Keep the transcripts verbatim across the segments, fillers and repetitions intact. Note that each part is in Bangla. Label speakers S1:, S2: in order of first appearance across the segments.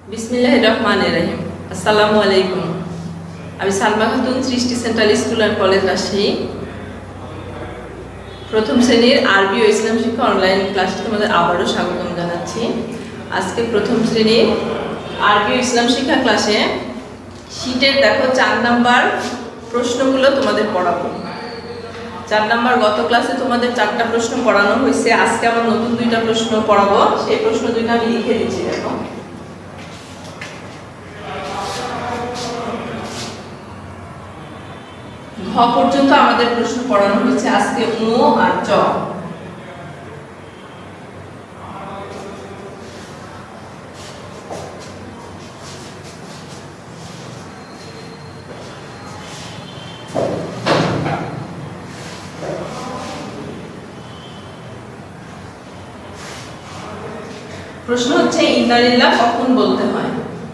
S1: বিসমিল্লাহির রহমানির রহিম। আসসালামু আলাইকুম। আমি Salma Khatun, Srishti central school and college Rajshahi, প্রথম শ্রেণীর আরবি ও ইসলাম শিক্ষা অনলাইন ক্লাসে তোমাদের আবারও স্বাগতম জানাচ্ছি। আজকে প্রথম শ্রেণীর আরবি ও ইসলাম শিক্ষা ক্লাসে শীটের দেখো চার নাম্বার প্রশ্নগুলো তোমাদের পড়াবো। চার নাম্বার গত ক্লাসে তোমাদের চারটা প্রশ্ন পড়ানো হয়েছে, আজকে আমার নতুন দুইটা প্রশ্ন পড়াবো। সেই প্রশ্ন দুইটা আমি লিখে দিচ্ছি। দেখো, ঘ পর্যন্ত আমাদের প্রশ্ন পড়ানো হয়েছে আজকে, উ আর চ। প্রশ্ন হচ্ছে ইন্না লিল্লাহ কখন বলতে হয়।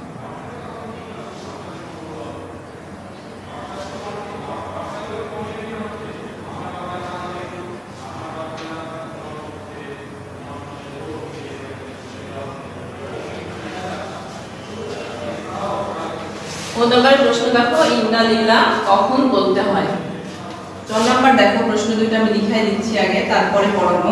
S1: প্রশ্ন দেখো, ইন্না লিল্লাহ কখন বলতে হয়। ছ নাম্বার দেখো, প্রশ্ন দুইটা আমি লিখাই দিচ্ছি আগে, তারপরে পড়াবো।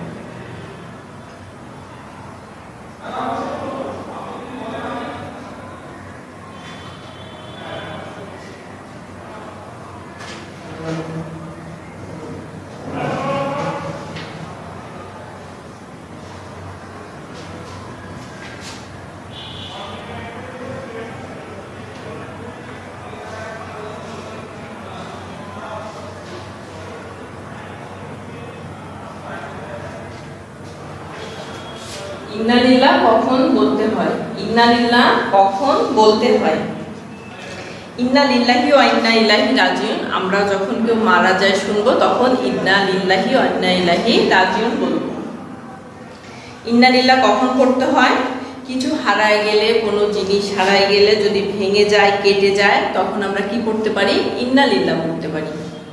S1: ইন্না লিল্লাহ কখন বলতে হয়। ইন্না লিল্লাহ কখন বলতে হয়। ইন্না লিল্লাহি ওয়া ইন্না ইলাইহি রাজিউন। আমরা যখন কেউ মারা যায় শুনবো, তখন ইন্না লিল্লাহি ওয়া ইন্না ইলাইহি রাজিউন বলবো। ইন্না লিল্লাহ কখন পড়তে হয়? কিছু হারায় গেলে, কোনো জিনিস হারায় গেলে, যদি ভেঙে যায়, কেটে যায়, তখন আমরা কি পড়তে পারি? ইন্না লিল্লাহ পড়তে পারি।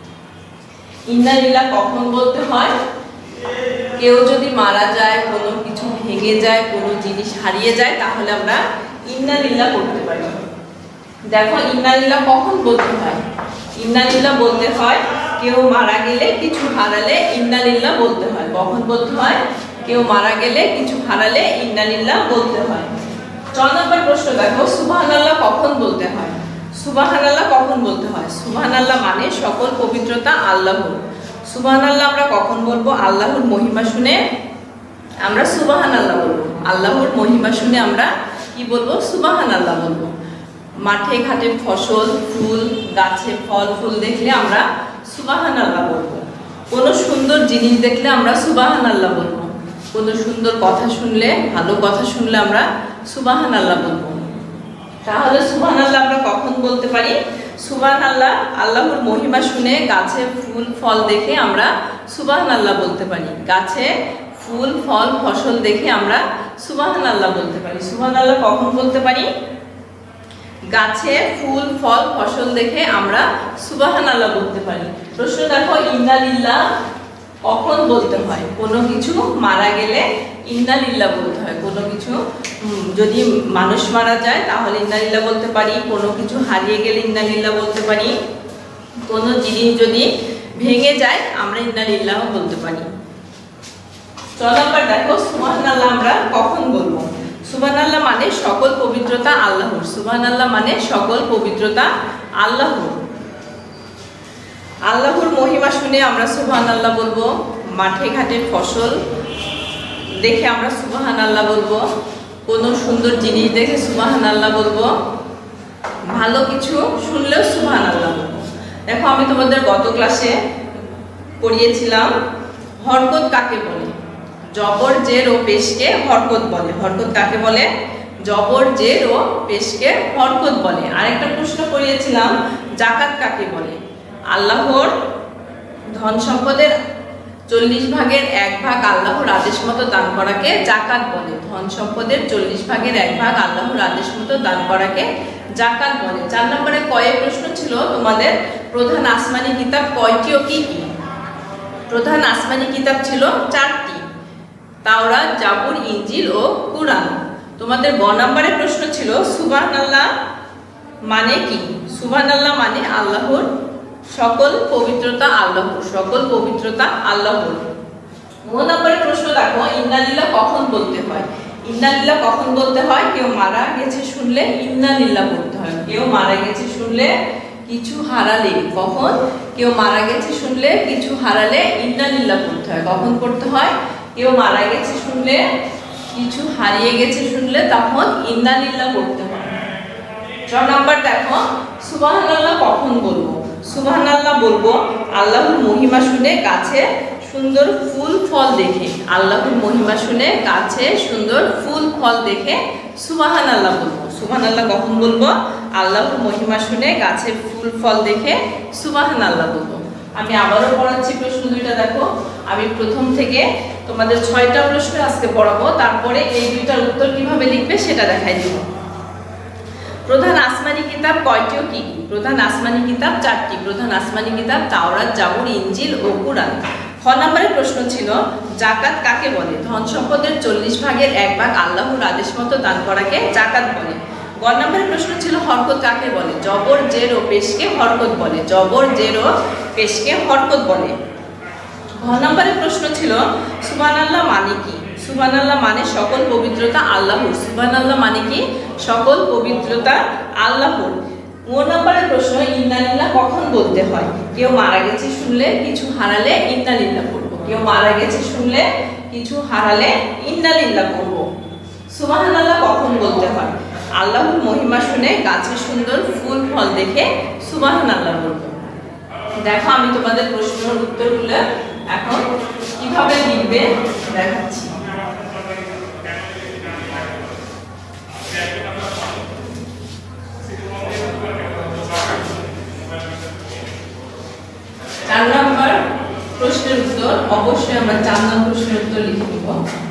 S1: ইন্না লিল্লাহ কখন বলতে হয়? কেউ যদি মারা যায়, কোনো কিছু ভেঙে যায়, কোনো জিনিস হারিয়ে যায়, তাহলে আমরা ইন্না লিল্লাহ পড়তে পারি। দেখো, ইন্না লিল্লাহ কখন বলতে হয়? ইন্না লিল্লাহ বলতে হয় কেউ মারা গেলে, কিছু হারালে ইন্না লিল্লাহ বলতে হয়। কখন বলতে হয়? কেউ মারা গেলে, কিছু হারালে ইন্না লিল্লাহ বলতে হয়। ছ নম্বর প্রশ্ন দেখো, সুবহানাল্লাহ কখন বলতে হয়। সুবহানাল্লাহ কখন বলতে হয়? সুবহানাল্লাহ মানে সকল পবিত্রতা আল্লাহর। সুবহানাল্লাহ আমরা কখন বলবো? আল্লাহর মহিমা শুনে আমরা সুবহানাল্লাহ বলবো। আল্লাহর মহিমা শুনে আমরা কি বলবো? সুবহানাল্লাহ বলবো। মাঠে ঘাটে ফসল, ফুল, গাছে ফল ফুল দেখলে আমরা সুবহানাল্লাহ বলবো। কোনো সুন্দর জিনিস দেখলে আমরা সুবহানাল্লাহ বলবো। কোনো সুন্দর কথা শুনলে, ভালো কথা শুনলে আমরা সুবহানাল্লাহ বলবো। তাহলে সুবহানাল্লাহ আমরা কখন বলতে পারি? সুবহানাল্লাহ আল্লাহর মহিমা শুনে গাছে ফুল ফল দেখে আমরা সুবহানাল্লাহ বলতে পারি। গাছে ফুল ফল ফসল দেখে আমরা সুবহানাল্লাহ বলতে পারি। সুবহানাল্লাহ কখন বলতে পারি? গাছে ফুল ফল ফসল দেখে আমরা সুবহানাল্লাহ বলতে পারি। প্রশ্ন দেখো, ইন্না লিল্লাহ কখন বলতে হয়? কোনো কিছু মারা গেলে ইন্না লিল্লাহ বলতে হয়। কোনো কিছু যদি মানুষ মারা যায় তাহলে ইন্না লিল্লাহ বলতে পারি। কোনো কিছু হারিয়ে গেলে ইন্না লিল্লাহ বলতে পারি। কোনো জিনিস যদি ভেঙে যায় আমরা ইন্না লিল্লাহ বলতে পারি। ছ নম্বর দেখো, সুবহানাল্লাহ আমরা কখন বলবো। সুবহানাল্লাহ মানে সকল পবিত্রতা আল্লাহর। সুবহানাল্লাহ মানে সকল পবিত্রতা আল্লাহর। আল্লাহর মহিমা শুনে আমরা সুবহানাল্লাহ বলবো। মাঠে ঘাটে ফসল দেখে আমরা সুবহানাল্লাহ বলবো। কোনো সুন্দর জিনিস দেখে সুবহানাল্লাহ বলবো। ভালো কিছু শুনলেও সুবহানাল্লাহ বলবো। দেখো, আমি তোমাদের গত ক্লাসে পড়িয়েছিলাম হরকত কাকে বলে। জবর জের ও পেশকে হরকত বলে। হরকত কাকে বলে? জবর জের ও পেশকে হরকত বলে। আরেকটা প্রশ্ন পড়িয়েছিলাম, যাকাত কাকে বলে। আল্লাহর ধন সম্পদের চল্লিশ ভাগের এক ভাগ আল্লাহর আদেশ মতো দান করাকে যাকাত বলে। ধন সম্পদের চল্লিশ ভাগের এক ভাগ আল্লাহর আদেশ মতো দান করাকে যাকাত বলে। চার নম্বরে কয়ে প্রশ্ন ছিল তোমাদের, প্রধান আসমানি কিতাব কয়টি ও কি কি? প্রধান আসমানি কিতাব ছিল চারটি, তাওরাত, জাবুর, ইনজিল ও কুরআন। তোমাদের গ নম্বরের প্রশ্ন ছিল সুবহানাল্লাহ মানে কি? সুবহানাল্লাহ মানে আল্লাহর সকল পবিত্রতা আল্লাহর, সকল পবিত্রতা আল্লাহর। গ নম্বরের প্রশ্ন দেখো, ইন্নালিল্লাহ কখন বলতে হয়? ইন্নালিল্লাহ কখন বলতে হয়? কেউ মারা গেছে শুনলে ইন্নালিল্লাহ বলতে হয়। কেউ মারা গেছে শুনলে, কিছু হারালে, কখন? কেউ মারা গেছে শুনলে কিছু হারালে ইন্নালিল্লাহ বলতে হয়। কখন পড়তে হয়? কেউ মারা গেছে শুনলে, কিছু হারিয়ে গেছে শুনলে তখন ইন্নালিল্লাহ পড়তে হয়। ছ নাম্বার দেখো, সুবহানাল্লাহ কখন বলবো? সুবহানাল্লাহ বলবো আল্লাহর মহিমা শুনে গাছে সুন্দর ফুল ফল দেখে। আল্লাহর মহিমা শুনে গাছে সুন্দর ফুল ফল দেখে সুবহানাল্লাহ বলবো। সুবহানাল্লাহ কখন বলবো? আল্লাহর মহিমা শুনে গাছে ফুল ফল দেখে সুবহানাল্লাহ বলবো। আমি আবারও পড়াচ্ছি প্রশ্ন দুইটা দেখো। আমি প্রথম থেকে তোমাদের ছয়টা প্রশ্ন আজকে পড়াবো, তারপরে এই দুইটার উত্তর কিভাবে লিখবে সেটা দেখাই দিব। প্রধান আসমানি কিতাব কয়টি ও কি কি? প্রধান আসমানি কিতাব চারটি। প্রধান আসমানি কিতাব তাওরাত, জাবুর, ইনজিল ও কুরআন। খ নম্বরের প্রশ্ন ছিল যাকাত কাকে বলে? ধন সম্পদের চল্লিশ ভাগের এক ভাগ আল্লাহর আদেশ মতো দান করাকে যাকাত বলে। গ নম্বরের প্রশ্ন ছিল হরকত কাকে বলে? জবর, জের ও পেশকে হরকত বলে। জবর, জের ও পেশকে হরকত বলে। ঘ নম্বরের প্রশ্ন ছিল সুবহানাল্লাহ মানে কি? সুবহানাল্লাহ মানে সকল পবিত্রতা আল্লাহর। সুবহানাল্লাহ মানে কি? সকল পবিত্রতা আল্লাহর। ও নম্বরের প্রশ্ন ইন্নালিল্লাহ কখন বলতে হয়? কেউ মারা গেছে শুনলে, কিছু হারালে ইন্নালিল্লাহ পড়বো। কেউ মারা গেছে শুনলে, কিছু হারালে ইন্নালিল্লাহ পড়বো। সুবহানাল্লাহ কখন বলতে হয়? আল্লাহর মহিমা শুনে গাছে সুন্দর ফুল ফল দেখে সুবহানাল্লাহ বলবো। দেখো আমি তোমাদের প্রশ্নের উত্তরগুলো এখন কিভাবে লিখবে দেখাচ্ছি। চার নম্বর প্রশ্নের উত্তর অবশ্যই আমরা চার নম্বর প্রশ্নের উত্তর লিখে দিব।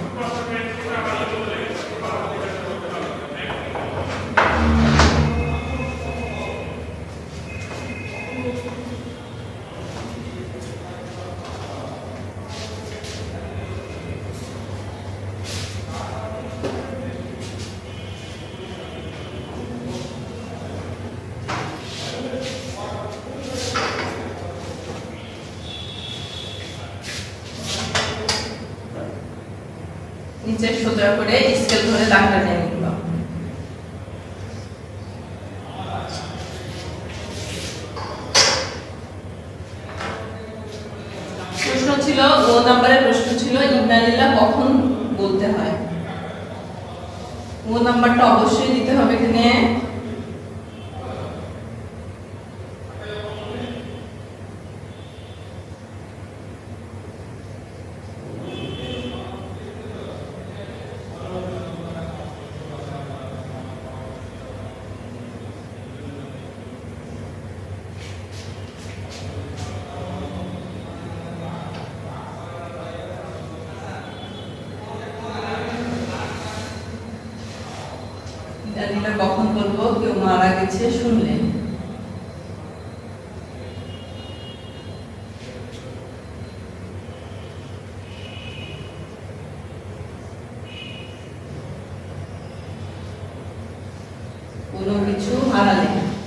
S1: নিচে সোজা করে স্কেল ধরে দাগটা টেনে নিব। প্রশ্ন ছিল ও নম্বরের প্রশ্ন ছিল ইন্নালিল্লাহ কখন বলতে হয়? ও নাম্বারটা অবশ্যই দিতে হবে এখানে। ইন্নালিল্লাহ কখন বলবো? কেউ মারা গেছে শুনলে। কোনো কিছু হারালে।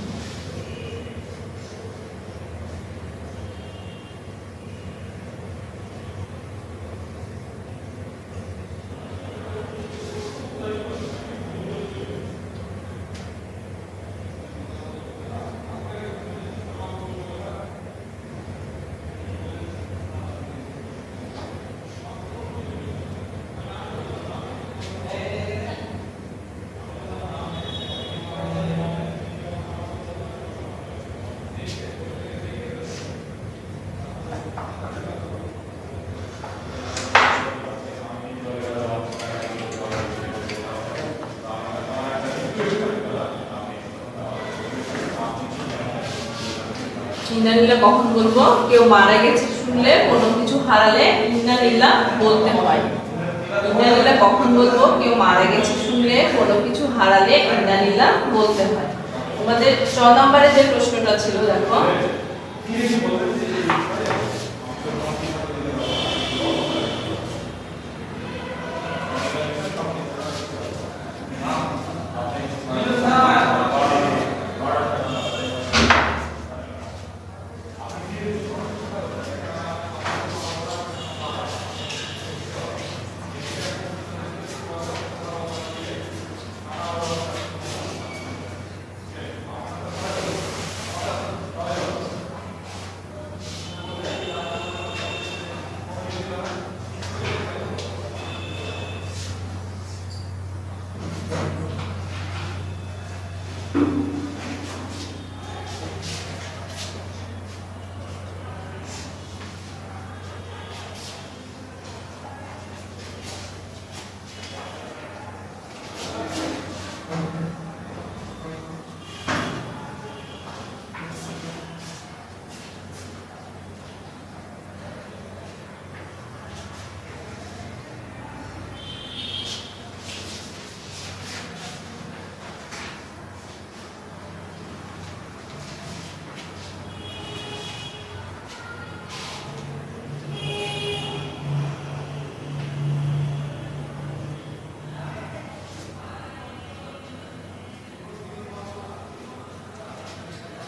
S1: ইন্নালিল্লাহ কখন বলবো? কেউ মারা গেছে শুনলে, কোনো কিছু হারালে ইন্নালিল্লাহ বলতে হয়। ইন্নালিল্লাহ কখন বলবো? কেউ মারা গেছে শুনলে, কোনো কিছু হারালে ইন্নালিল্লাহ বলতে হয়। তোমাদের ছ নম্বরে যে প্রশ্নটা ছিল দেখো, ছ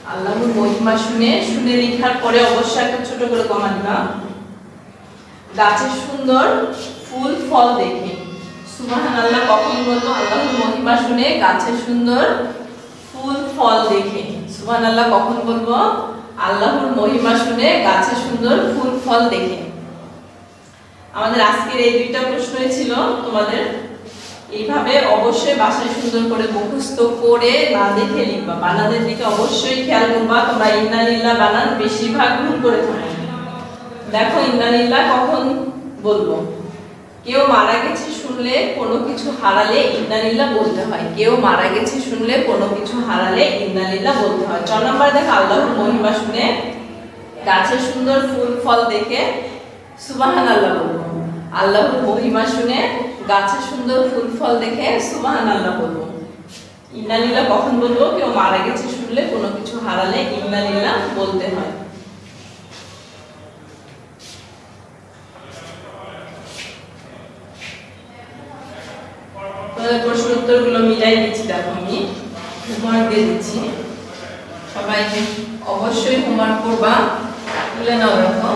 S1: আল্লাহর মহিমা শুনে শুনে লেখার পরে অবশ্যই একটা ছোট করে কমা দিবা। গাছের সুন্দর ফুল ফল দেখে সুবহানাল্লাহ কখন বলবো? আল্লাহর মহিমা শুনে গাছের সুন্দর ফুল ফল দেখে সুবহানাল্লাহ কখন বলবো? আল্লাহর মহিমা শুনে গাছের সুন্দর ফুল ফল দেখে। আমাদের আজকের এই দুইটা প্রশ্নই ছিল তোমাদের। এইভাবে অবশ্যই বাসায় সুন্দর করে মুখস্থ করে না দেখে লিখবা। বানানের দিকে অবশ্যই খেয়াল করবা। তোমরা ইন্না লিল্লাহ বানান বেশিরভাগ ভুল করে থাকো। দেখো ইন্না লিল্লাহ কখন বলবো? কেউ মারা গেছে শুনলে কোনো কিছু হারালে ইন্না লিল্লাহ বলতে হয়। কেউ মারা গেছে শুনলে কোনো কিছু হারালে ইন্না লিল্লাহ বলতে হয়। চার নম্বর দেখো আল্লাহর মহিমা শুনে গাছের সুন্দর ফুল ফল দেখে সুবহানাল্লাহ বলবো। আল্লাহর মহিমা শুনে গাছের সুন্দর ফুল ফল দেখে সুবহানাল্লাহ বলবো। ইন্না লিল্লাহ কখন বলবো? কেউ মারা গেছে শুনলে কোনো কিছু হারালে ইন্না লিল্লাহ বলতে হয়। তোমাদের প্রশ্ন উত্তরগুলো মিলাই দিচ্ছি। দেখো আমি হোমওয়ার্ক দিয়ে দিচ্ছি, সবাই অবশ্যই হোমওয়ার্ক করবা। তুলে নাও। দেখো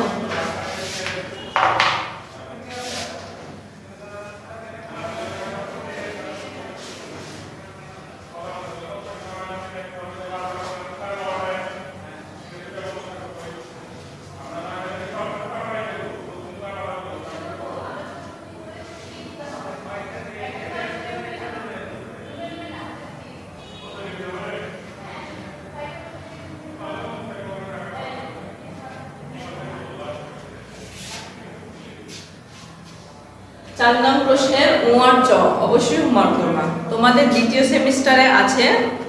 S1: চার নম্বর প্রশ্নের ওয়ার চ অবশ্যই হোমওয়ার্ক করবা। তোমাদের দ্বিতীয় সেমিস্টারে আছে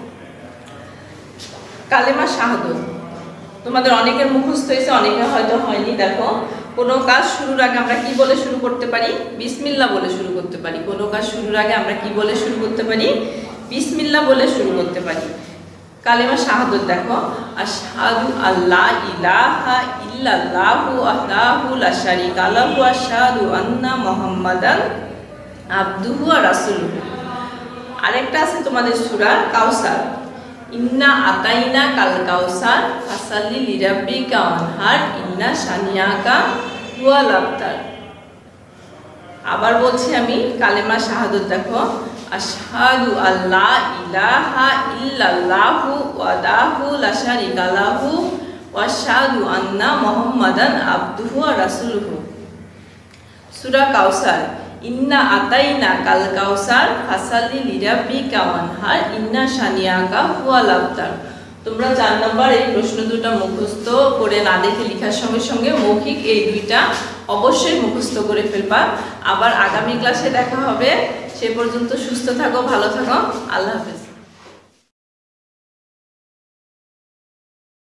S1: কালেমা শাহাদাত। তোমাদের অনেকের মুখস্থ হয়েছে, অনেকের হয়তো হয়নি। দেখো কোনো কাজ শুরুর আগে আমরা কি বলে শুরু করতে পারি? বিসমিল্লাহ বলে শুরু করতে পারি। কোনো কাজ শুরুর আগে আমরা কি বলে শুরু করতে পারি? বিসমিল্লাহ বলে শুরু করতে পারি। কালেমা শাহাদাত দেখো, আশহাদু আল্লা ইলাহা ইল্লাল্লাহু ওয়াহদাহু লা শারীকা লাহু ওয়া আশহাদু আন্না মুহাম্মাদান আবদুহু ওয়া রাসূলুহু। আরেকটা আছে তোমাদের সূরা কাউসার, ইন্না আতাইনা কাল কাউসার ফাসাল্লি লিরাব্বিকা ওয়ানহার ইন্না শানিয়াকা হুয়াল আবতার। আবার বলছি আমি কালেমা শাহাদাত দেখো, আশহাদু আল্লা ইলাহা ইল্লাল্লাহু ওয়াহদাহু লা শারীকা লাহু ওয়া আশহাদু আন্না মুহাম্মাদান আবদুহু ওয়া রাসূলুহু। সূরা কাউসার, ইন্না আতাইনা কাল কাউসার ফাসাল্লি লিরাব্বিকা ওয়ানহার ইন্না শানিয়াকা হুয়াল আবতার। তোমরা চার নম্বর এই প্রশ্ন দুটো মুখস্থ করে না দেখে লেখার সঙ্গে সঙ্গে মৌখিক এই দুইটা অবশ্যই মুখস্থ করে ফেলবা। আবার আগামী ক্লাসে দেখা হবে। সে পর্যন্ত সুস্থ থাকো, ভালো থাকো। আল্লাহ হাফেজ।